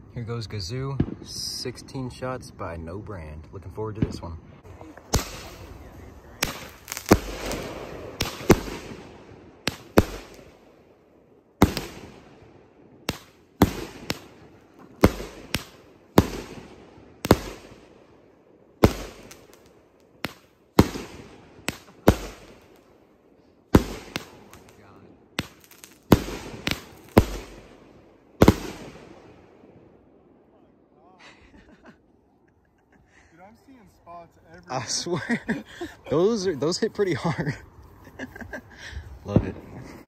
Here goes Gazoo, 16 shots by no brand. Looking forward to this one. I'm seeing spots everywhere. I swear, those hit pretty hard. Love it.